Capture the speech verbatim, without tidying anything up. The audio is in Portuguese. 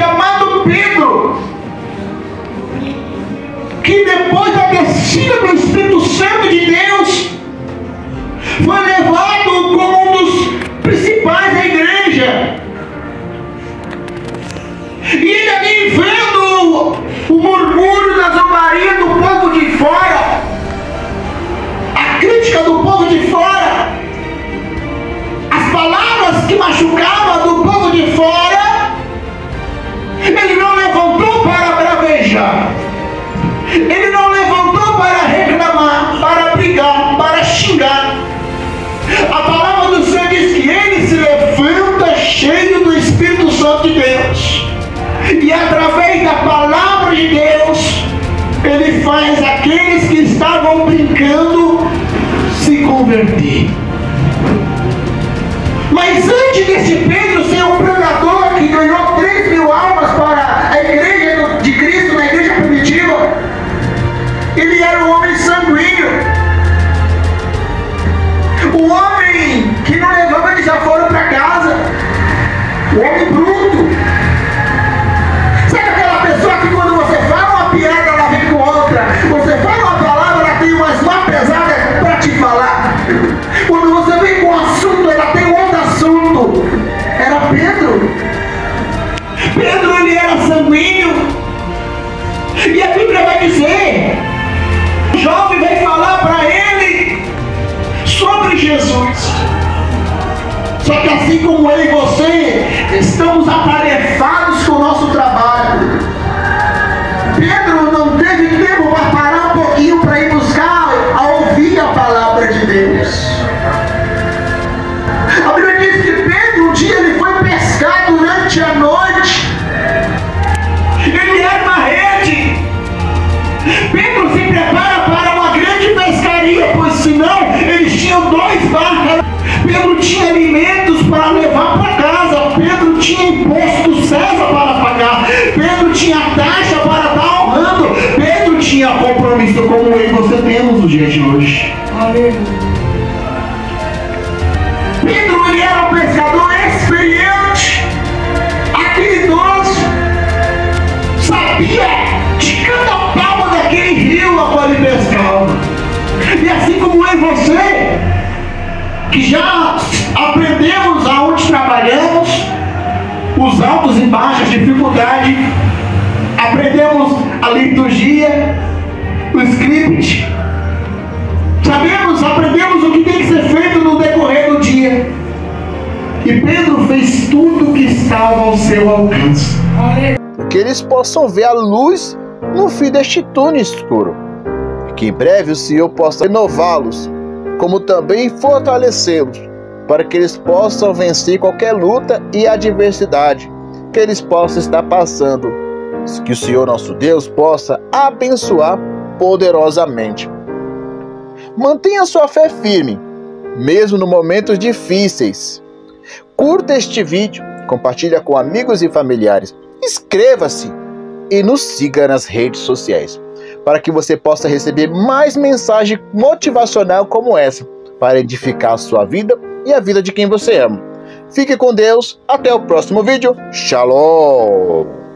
chamado Pedro, que depois da descida do Espírito Santo de Deus, foi levado como um dos principais da igreja. E ele ali vendo o murmúrio da zombaria do povo de fora, a crítica do povo de fora, as palavras que machucavam do povo de fora, ele não levantou para bravejar, ele não levantou para reclamar, para brigar, para xingar. A palavra do Senhor diz que ele se levanta cheio do Espírito Santo de Deus, e através da palavra de Deus ele faz aqueles que estavam brincando se converter. Mas antes desse Pedro ser um pregador que ganhou três mil almas para a igreja de Cristo, na igreja primitiva, ele era um homem sanguíneo, o homem que não levava desaforo para casa, o homem bruto. Sabe aquela pessoa que quando você fala uma piada ela vem com outra, você fala uma palavra ela tem umas mais pesadas para te falar, quando você vem com um assunto ela tem outro assunto. Era Pedro. Pedro, ele era sanguíneo, e a Bíblia vai dizer, o jovem vai falar para ele sobre Jesus. Só que assim como eu e você estamos atarefados com o nosso trabalho, Pedro não teve tempo para parar um pouquinho para ir buscar a ouvir a palavra de Deus. A Bíblia diz que Pedro, um dia ele foi pescar durante a noite, ele era uma rede. Pedro se prepara para uma grande pescaria, pois senão eles tinham dois barcos. Pedro tinha alimentos para levar para casa, Pedro tinha imposto César para pagar, Pedro tinha taxa para estar honrando, Pedro tinha compromisso como eu e você temos no dia de hoje. Aleluia. Pedro, ele era um pescador experiente, habilidoso, sabia de cada palma daquele rio a qual ele pescava. E assim como eu e você, que já aprendemos aonde trabalhamos, os altos e baixas, dificuldade, aprendemos a liturgia, o script, sabemos, aprendemos o que tem que ser feito no decorrer do dia. E Pedro fez tudo o que estava ao seu alcance, que eles possam ver a luz no fim deste túnel escuro, e que em breve o Senhor possa renová-los, como também fortalecê-los, para que eles possam vencer qualquer luta e adversidade que eles possam estar passando. Que o Senhor nosso Deus possa abençoar poderosamente. Mantenha sua fé firme, mesmo nos momentos difíceis. Curta este vídeo, compartilha com amigos e familiares, inscreva-se e nos siga nas redes sociais, para que você possa receber mais mensagem motivacional como essa, para edificar a sua vida e a vida de quem você ama. Fique com Deus, até o próximo vídeo. Shalom!